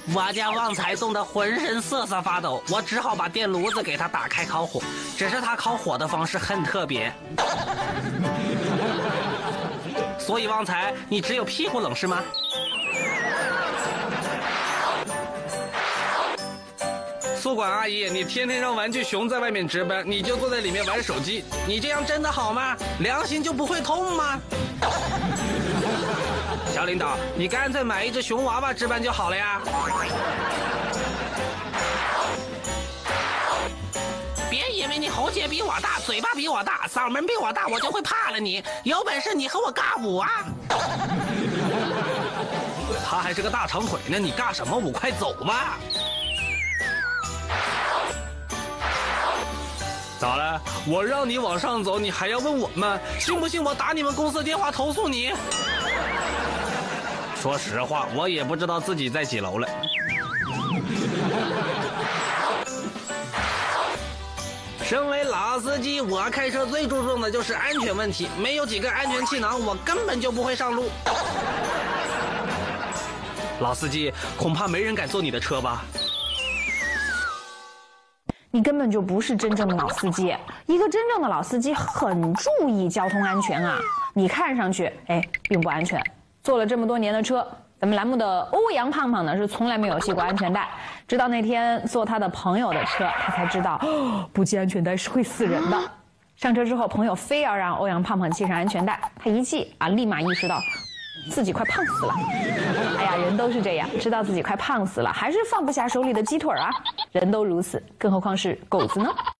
我家旺财冻得浑身瑟瑟发抖，我只好把电炉子给他打开烤火，只是他烤火的方式很特别。所以旺财，你只有屁股冷是吗？宿管阿姨，你天天让玩具熊在外面值班，你就坐在里面玩手机，你这样真的好吗？良心就不会痛吗？小领导，你干脆买一只熊娃娃值班就好了呀。别以为你喉结比我大，嘴巴比我大，嗓门比我大，我就会怕了你。有本事你和我尬舞啊！他还是个大长腿呢，你尬什么舞？快走吧！咋了？我让你往上走，你还要问我吗？信不信我打你们公司电话投诉你？说实话，我也不知道自己在几楼了。身为老司机，我开车最注重的就是安全问题，没有几个安全气囊，我根本就不会上路。老司机，恐怕没人敢坐你的车吧？ 你根本就不是真正的老司机。一个真正的老司机很注意交通安全啊，你看上去并不安全。坐了这么多年的车，咱们栏目的欧阳胖胖呢是从来没有系过安全带，直到那天坐他的朋友的车，他才知道不系安全带是会死人的。上车之后，朋友非要让欧阳胖胖系上安全带，他一系立马意识到自己快胖死了。哎呀，人都是这样，知道自己快胖死了，还是放不下手里的鸡腿啊。人都如此，更何况是狗子呢？